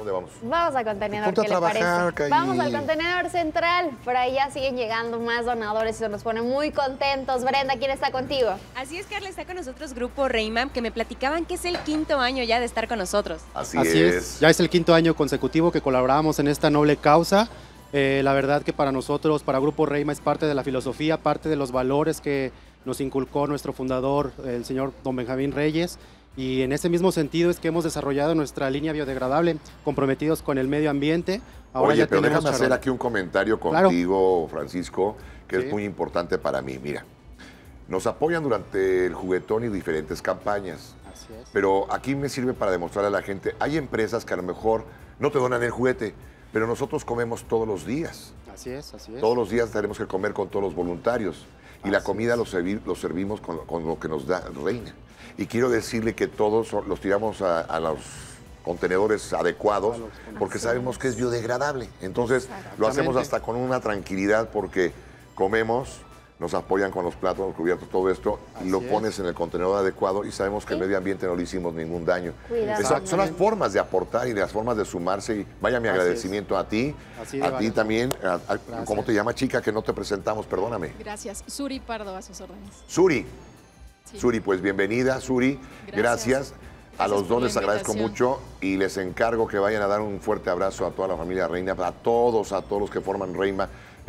dónde vamos? Vamos al contenedor, Ponte a ¿qué le trabajar, parece? Caí. Vamos al contenedor central. Por ahí ya siguen llegando más donadores y se nos ponen muy contentos. Brenda, ¿quién está contigo? Así es, Carla, está con nosotros Grupo Reima, que me platicaban que es el 5º año ya de estar con nosotros. Así es. Ya es el 5º año consecutivo que colaboramos en esta noble causa. La verdad que para nosotros, para Grupo Reima, es parte de la filosofía, parte de los valores que nos inculcó nuestro fundador, el señor don Benjamín Reyes. Y en ese mismo sentido es que hemos desarrollado nuestra línea biodegradable, comprometidos con el medio ambiente. Ahora oye, pero déjame hacer aquí un comentario contigo, claro. Francisco, que sí. Es muy importante para mí. Mira, nos apoyan durante el juguetón y diferentes campañas. Así es. Pero aquí me sirve para demostrarle a la gente, hay empresas que a lo mejor no te donan el juguete, pero nosotros comemos todos los días. Así es, así es. Todos los días tenemos que comer con todos los voluntarios. Y la comida lo servimos con lo que nos da Reina. Y quiero decirle que todos los tiramos a los contenedores adecuados porque sabemos que es biodegradable. Entonces lo hacemos hasta con una tranquilidad porque comemos, nos apoyan con los platos, los cubiertos, todo esto, y lo pones en el contenedor adecuado y sabemos que el medio ambiente no le hicimos ningún daño. Son las formas de aportar y las formas de sumarse. Y vaya mi agradecimiento a ti, a ti también. ¿Cómo te llama, chica, que no te presentamos? Perdóname. Gracias. Suri Pardo, a sus órdenes. Suri. Sí. Suri, pues bienvenida, Suri. Gracias. A los dos les agradezco mucho y les encargo que vayan a dar un fuerte abrazo a toda la familia Reina, a todos los que forman Reima,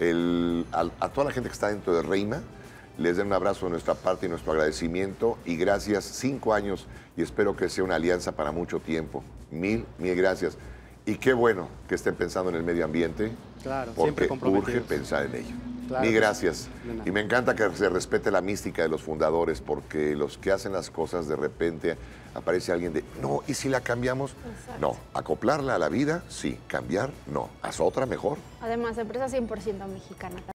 a toda la gente que está dentro de Reima. Les den un abrazo de nuestra parte y nuestro agradecimiento y gracias, 5 años y espero que sea una alianza para mucho tiempo. Mil gracias. Y qué bueno que estén pensando en el medio ambiente, claro, porque urge pensar en ello. Claro, mil gracias. Y me encanta que se respete la mística de los fundadores, porque los que hacen las cosas de repente aparece alguien de, no, ¿y si la cambiamos? Exacto. No, acoplarla a la vida, sí, cambiar, no. Haz otra mejor. Además, empresa 100% mexicana.